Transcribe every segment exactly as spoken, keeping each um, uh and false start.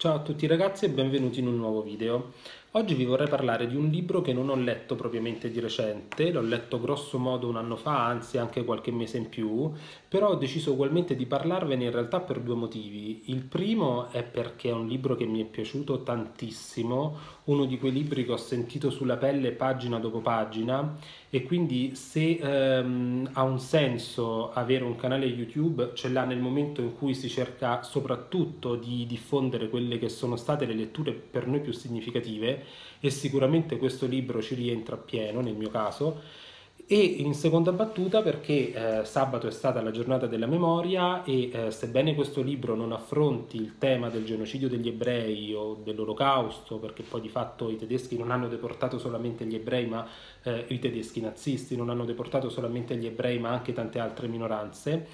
Ciao a tutti ragazzi e benvenuti in un nuovo video. Oggi vi vorrei parlare di un libro che non ho letto propriamente di recente, l'ho letto grosso modo un anno fa, anzi anche qualche mese in più, però ho deciso ugualmente di parlarvene in realtà per due motivi. Il primo è perché è un libro che mi è piaciuto tantissimo, uno di quei libri che ho sentito sulla pelle pagina dopo pagina e quindi se ehm, ha un senso avere un canale YouTube ce l'ha nel momento in cui si cerca soprattutto di diffondere quelle che sono state le letture per noi più significative e sicuramente questo libro ci rientra pieno nel mio caso. E in seconda battuta perché eh, sabato è stata la giornata della memoria e eh, sebbene questo libro non affronti il tema del genocidio degli ebrei o dell'olocausto, perché poi di fatto i tedeschi non hanno deportato solamente gli ebrei, ma eh, i tedeschi nazisti non hanno deportato solamente gli ebrei, ma anche tante altre minoranze,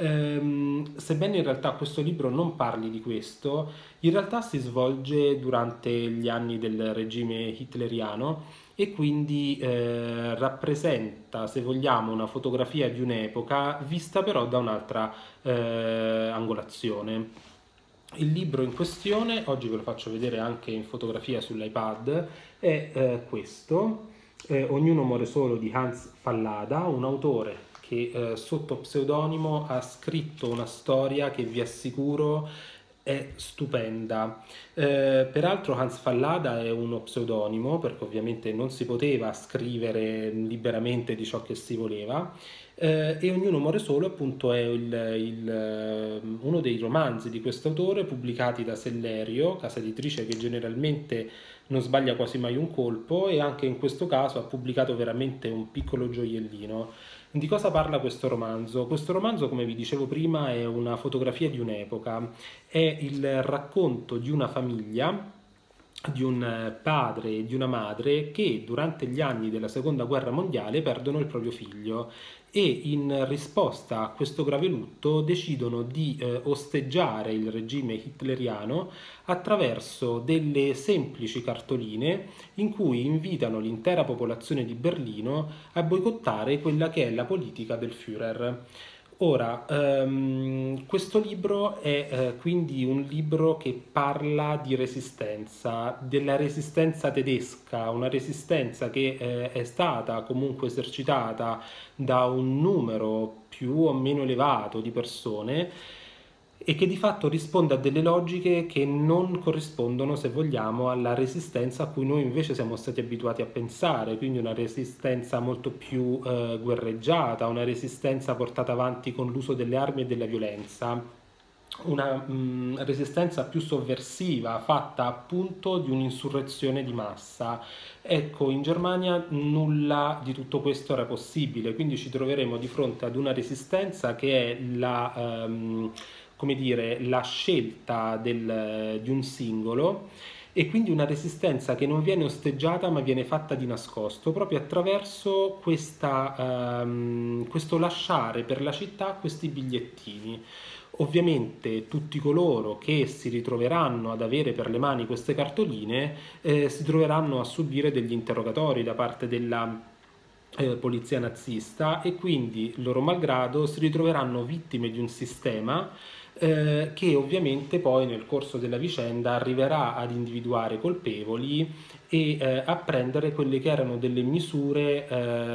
ehm, sebbene in realtà questo libro non parli di questo, in realtà si svolge durante gli anni del regime hitleriano e quindi eh, rappresenta, se vogliamo, una fotografia di un'epoca vista però da un'altra eh, angolazione. Il libro in questione, oggi ve lo faccio vedere anche in fotografia sull'iPad, è eh, questo, eh, Ognuno muore solo di Hans Fallada, un autore che eh, sotto pseudonimo ha scritto una storia che vi assicuro è stupenda. Eh, peraltro Hans Fallada è uno pseudonimo perché ovviamente non si poteva scrivere liberamente di ciò che si voleva. Eh, e Ognuno muore solo appunto è il, il, eh, uno dei romanzi di questo autore pubblicati da Sellerio, casa editrice che generalmente non sbaglia quasi mai un colpo, e anche in questo caso ha pubblicato veramente un piccolo gioiellino. Di cosa parla questo romanzo? Questo romanzo, come vi dicevo prima, è una fotografia di un'epoca, è il racconto di una famiglia, di un padre e di una madre che durante gli anni della seconda guerra mondiale perdono il proprio figlio e in risposta a questo grave lutto decidono di eh, osteggiare il regime hitleriano attraverso delle semplici cartoline in cui invitano l'intera popolazione di Berlino a boicottare quella che è la politica del Führer. Ora, ehm, questo libro è eh, quindi un libro che parla di resistenza, della resistenza tedesca, una resistenza che eh, è stata comunque esercitata da un numero più o meno elevato di persone e che di fatto risponde a delle logiche che non corrispondono, se vogliamo, alla resistenza a cui noi invece siamo stati abituati a pensare, quindi una resistenza molto più eh, guerreggiata, una resistenza portata avanti con l'uso delle armi e della violenza, una mh, resistenza più sovversiva, fatta appunto di un'insurrezione di massa. Ecco, in Germania nulla di tutto questo era possibile, quindi ci troveremo di fronte ad una resistenza che è la, ehm, come dire, la scelta del, di un singolo e quindi una resistenza che non viene osteggiata ma viene fatta di nascosto proprio attraverso questa, ehm, questo lasciare per la città questi bigliettini. Ovviamente tutti coloro che si ritroveranno ad avere per le mani queste cartoline eh, si troveranno a subire degli interrogatori da parte della eh, polizia nazista e quindi loro malgrado si ritroveranno vittime di un sistema eh, che ovviamente poi nel corso della vicenda arriverà ad individuare colpevoli e eh, a prendere quelle che erano delle misure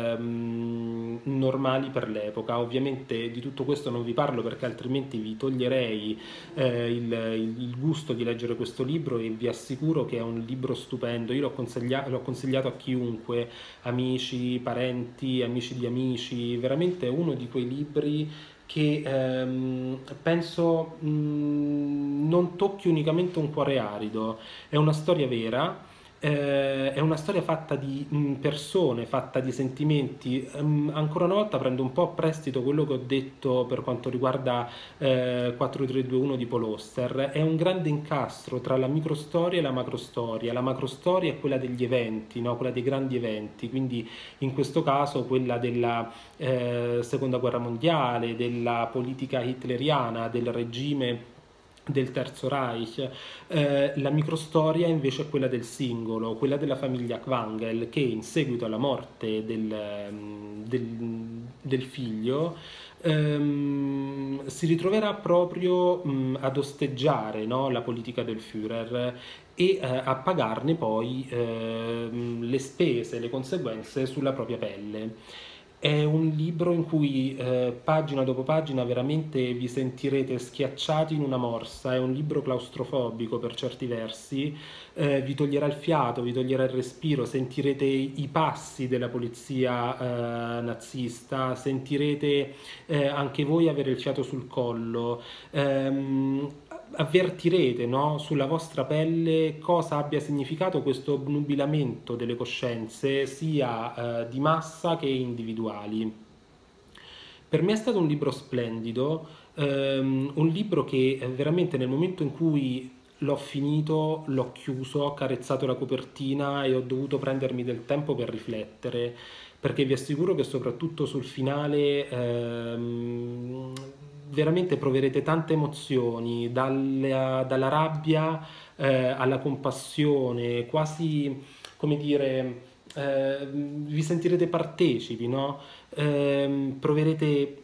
ehm, normali per l'epoca. Ovviamente di tutto questo non vi parlo perché altrimenti vi toglierei eh, il, il, il gusto di leggere questo libro e vi assicuro che è un libro stupendo. Io l'ho consiglia- l'ho consigliato a chiunque, amici, parenti, amici di amici, veramente è uno di quei libri che ehm, penso mh, non tocchi unicamente un cuore arido, è una storia vera, eh, è una storia fatta di mh, persone, fatta di sentimenti. Ehm, ancora una volta prendo un po' a prestito quello che ho detto per quanto riguarda eh, quattro tre due uno di Paul Auster, è un grande incastro tra la microstoria e la macrostoria. La macrostoria è quella degli eventi, no? Quella dei grandi eventi, quindi in questo caso quella della eh, seconda guerra mondiale, della politica hitleriana, del regime del Terzo Reich. Eh, la microstoria invece è quella del singolo, quella della famiglia Kwangel che in seguito alla morte del, del, del figlio ehm, si ritroverà proprio mh, ad osteggiare, no, la politica del Führer e eh, a pagarne poi ehm, le spese, le conseguenze sulla propria pelle. È un libro in cui eh, pagina dopo pagina veramente vi sentirete schiacciati in una morsa, è un libro claustrofobico per certi versi, eh, vi toglierà il fiato, vi toglierà il respiro, sentirete i passi della polizia eh, nazista, sentirete eh, anche voi avere il fiato sul collo. Ehm, avvertirete, no, sulla vostra pelle cosa abbia significato questo obnubilamento delle coscienze, sia eh, di massa che individuali. Per me è stato un libro splendido, ehm, un libro che eh, veramente nel momento in cui l'ho finito, l'ho chiuso, ho carezzato la copertina e ho dovuto prendermi del tempo per riflettere, perché vi assicuro che soprattutto sul finale ehm, veramente proverete tante emozioni, dalla, dalla rabbia eh, alla compassione, quasi come dire, eh, vi sentirete partecipi, no? Ehm, proverete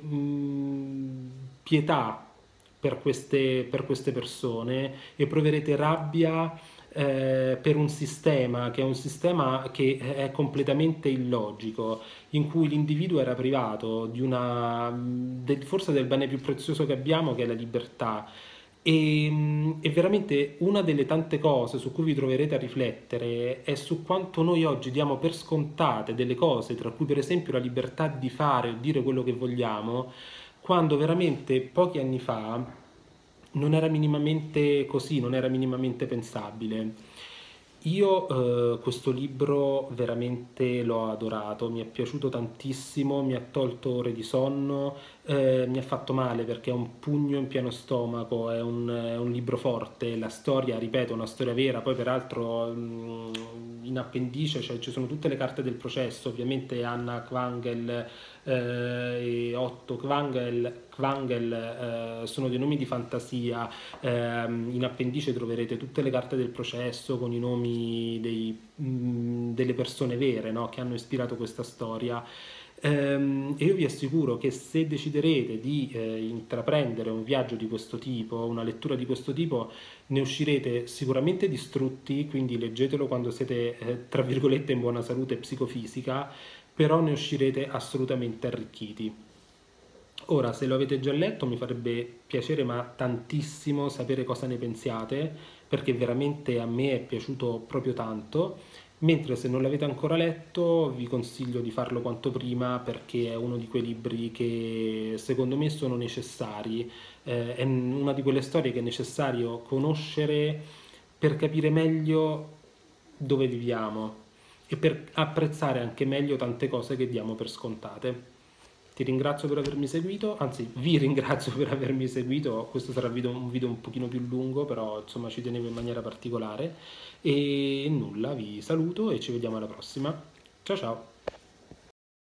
mh, pietà per queste, per queste persone e proverete rabbia eh, per un sistema che è un sistema che è completamente illogico, in cui l'individuo era privato di una, del- forse del bene più prezioso che abbiamo, che è la libertà. E, mh, e veramente una delle tante cose su cui vi troverete a riflettere è su quanto noi oggi diamo per scontate delle cose, tra cui per esempio la libertà di fare o dire quello che vogliamo, quando veramente pochi anni fa non era minimamente così, non era minimamente pensabile. Io eh, questo libro veramente l'ho adorato, mi è piaciuto tantissimo, mi ha tolto ore di sonno, eh, mi ha fatto male perché è un pugno in pieno stomaco, è un, è un libro forte, la storia, ripeto, è una storia vera, poi peraltro mh, in appendice cioè, ci sono tutte le carte del processo, ovviamente Anna Quangel eh, e Otto Quangel, Quangel eh, sono dei nomi di fantasia, ehm, in appendice troverete tutte le carte del processo con i nomi dei, mh, delle persone vere, no, che hanno ispirato questa storia. Ehm, e io vi assicuro che se deciderete di eh, intraprendere un viaggio di questo tipo, una lettura di questo tipo, ne uscirete sicuramente distrutti, quindi leggetelo quando siete, eh, tra virgolette, in buona salute psicofisica, però ne uscirete assolutamente arricchiti. Ora, se lo avete già letto, mi farebbe piacere, ma tantissimo, sapere cosa ne pensiate, perché veramente a me è piaciuto proprio tanto. Mentre se non l'avete ancora letto, vi consiglio di farlo quanto prima, perché è uno di quei libri che secondo me sono necessari. Eh, è una di quelle storie che è necessario conoscere per capire meglio dove viviamo e per apprezzare anche meglio tante cose che diamo per scontate. Ti ringrazio per avermi seguito, anzi vi ringrazio per avermi seguito, questo sarà video- un video un pochino più lungo, però insomma ci tenevo in maniera particolare e nulla, vi saluto e ci vediamo alla prossima. Ciao ciao!